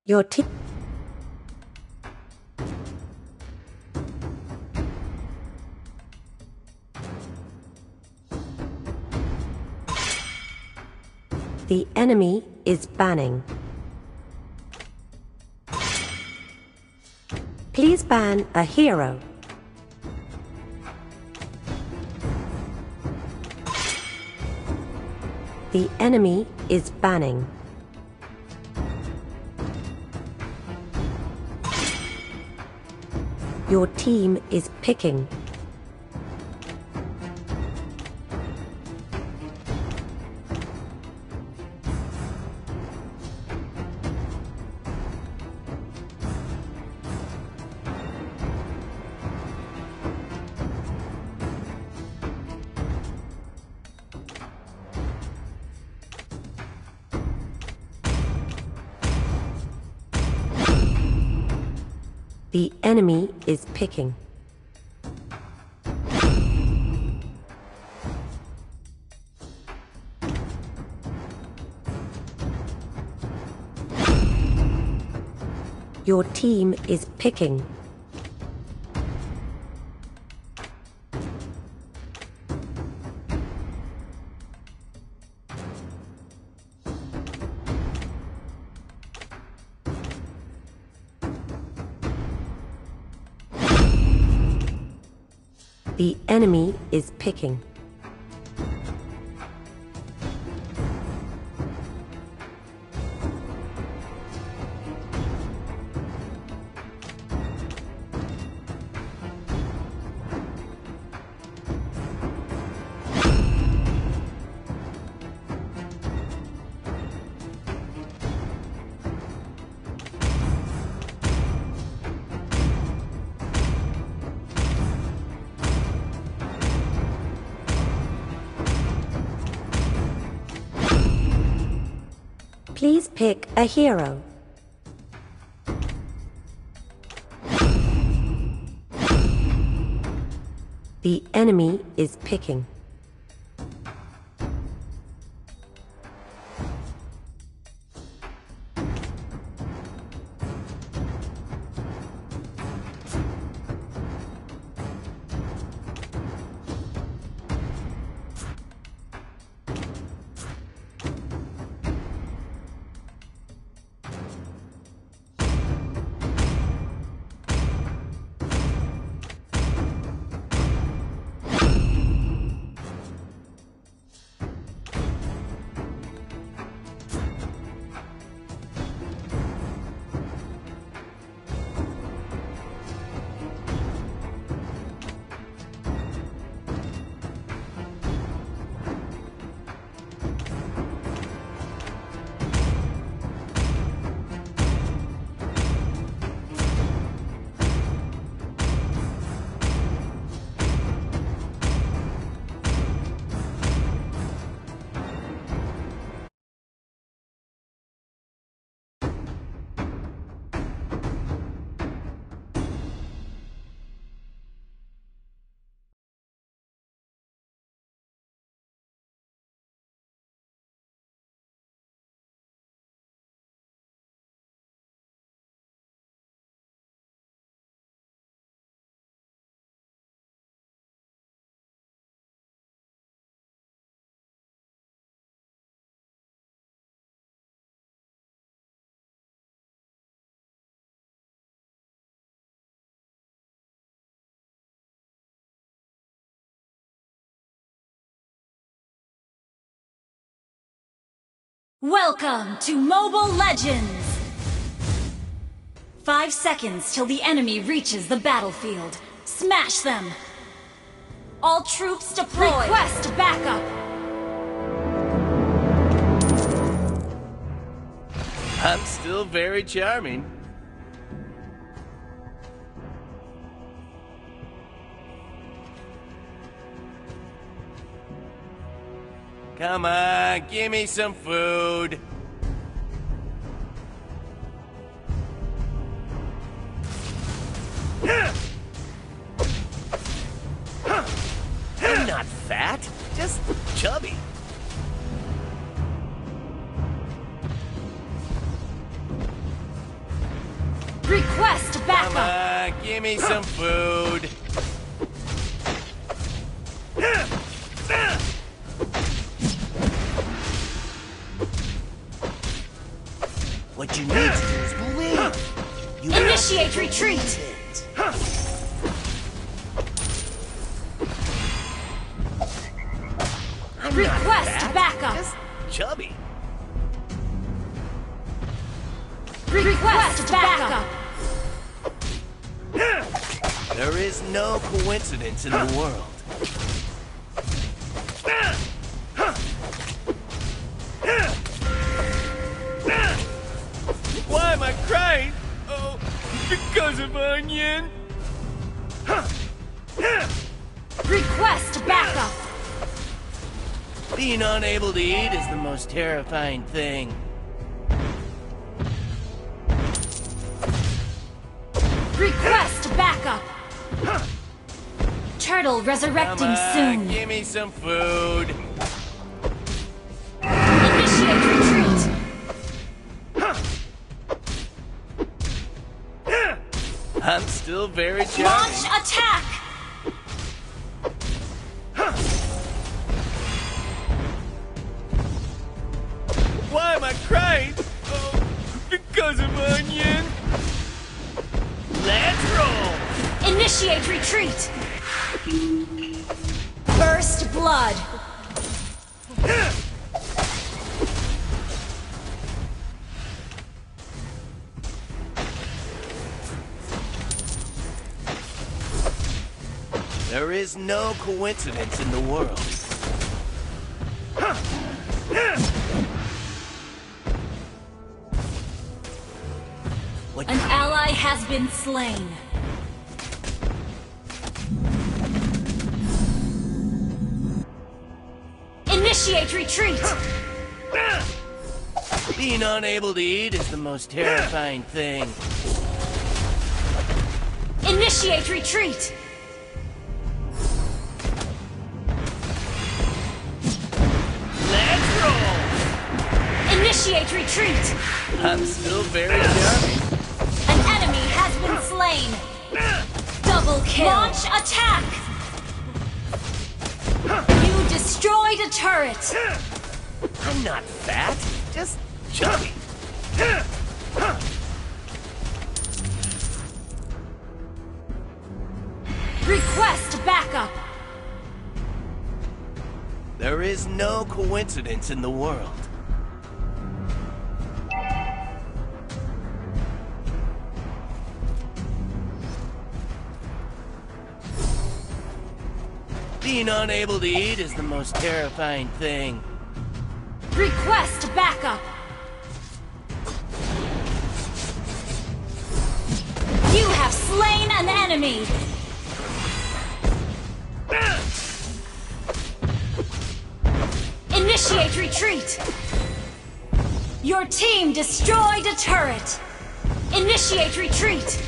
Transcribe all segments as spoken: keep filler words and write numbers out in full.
Your team. The enemy is banning. Please ban a hero. The enemy is banning. Your team is picking. The enemy is picking. Your team is picking. The enemy is picking. Please pick a hero. The enemy is picking. Welcome to Mobile Legends! Five seconds till the enemy reaches the battlefield. Smash them! All troops deployed! Request backup! I'm still very charming. Come on, give me some food. I'm not fat, just chubby. food. What you need to do is believe. You Initiate retreat. I'm Request not fat, backup. just chubby. Request backup. There is no coincidence in the world. Why am I crying? Oh, because of Onion. Request backup. Being unable to eat is the most terrifying thing. Request backup. Turtle resurrecting Come on, soon. give me some food. Initiate retreat. I'm still very charming. Launch attack. Why am I crying? Oh, because of Onion. Let's roll. Initiate retreat. First blood. There is no coincidence in the world. What An ally has been slain. Initiate retreat. Being unable to eat is the most terrifying thing. Initiate retreat. Let's roll. Initiate retreat. I'm still very charming. An enemy has been slain. Double kill. Launch attack. You destroyed a turret. I'm not fat, just chubby. Request backup. There is no coincidence in the world. Being unable to eat is the most terrifying thing. Request backup. You have slain an enemy. Initiate retreat. Your team destroyed a turret. Initiate retreat.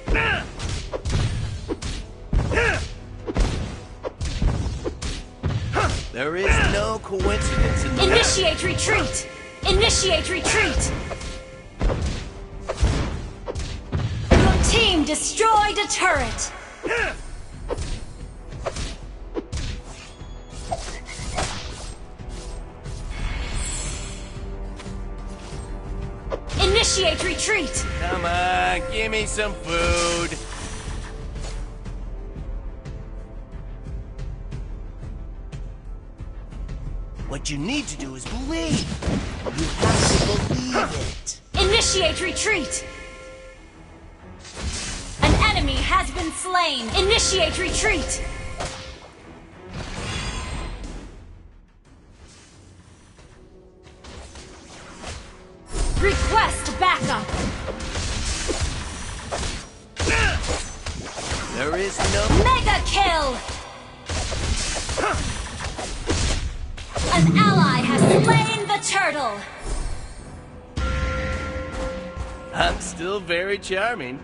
There is no coincidence in the world. Initiate retreat. Initiate retreat. Your team destroyed a turret. Initiate retreat. Come on, give me some food. What you need to do is believe. You have to believe it. Initiate retreat. An enemy has been slain. Initiate retreat. Request backup. There is no... Mega kill. An ally has slain the turtle. I'm still very charming.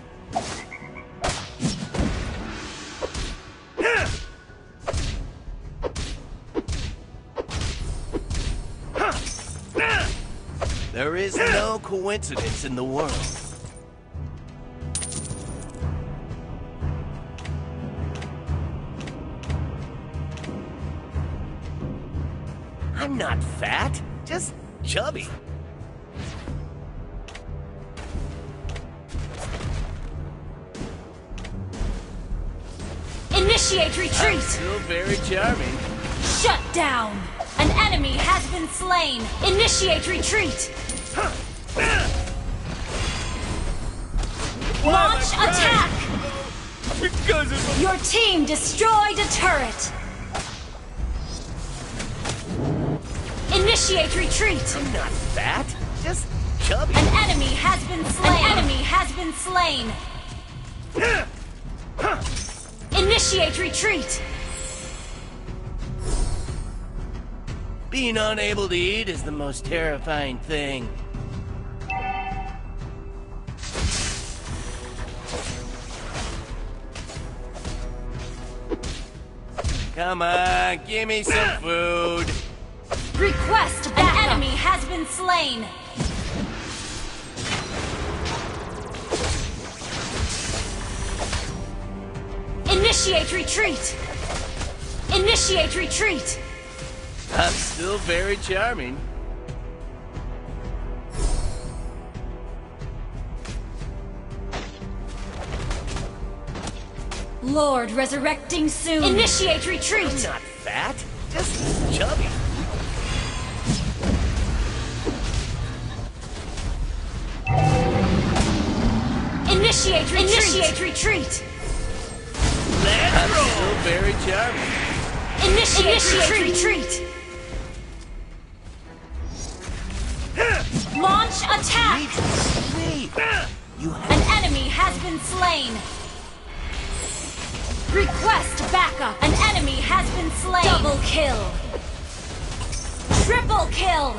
There is no coincidence in the world. I'm not fat, just chubby. Initiate I'm retreat! still very charming. Shut down! An enemy has been slain! Initiate retreat! Launch attack! Because of Your team destroyed a turret! Initiate retreat! I'm not fat, just chubby. An enemy has been slain! An enemy has been slain! Initiate retreat! Being unable to eat is the most terrifying thing. Come on, give me some food. Request backup! An enemy has been slain! Initiate retreat! Initiate retreat! I'm still very charming. Lord resurrecting soon! Initiate retreat! I'm not fat, just chubby. Initiate retreat! Initiate retreat! Let's I'm roll. Still very charming. Initiate, Initiate retreat! retreat. Launch attack! Wait, you have An enemy has been slain! Request backup! An enemy has been slain! Double kill! Triple kill!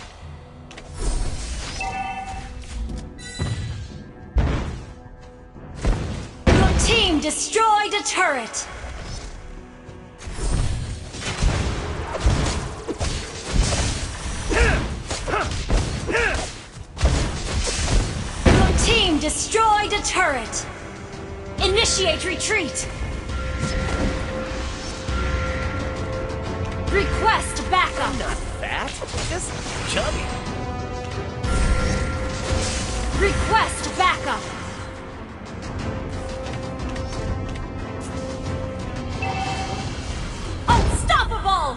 Your team destroyed a turret! Your team destroyed a turret! Initiate retreat! Request backup! I'm not fat, just chubby. Request backup! Unstoppable!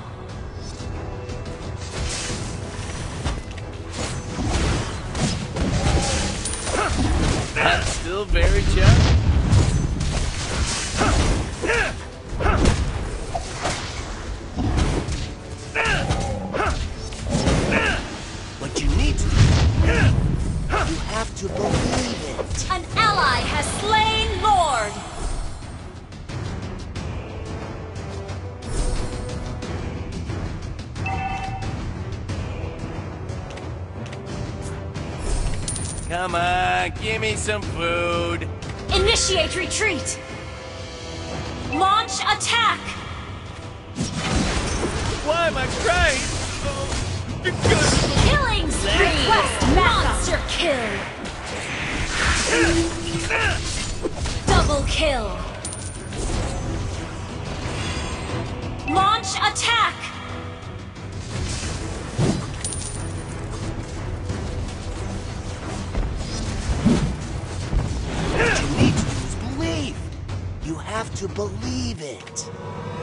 I'm still very charming. What you need to do, you have to believe it. An ally has slain Lord! Come on, give me some food. Initiate retreat! Launch attack! Why am I crying? Oh, because Killing spree! Request monster kill! Double kill! Launch attack! what you need to do is believe. You have to believe it.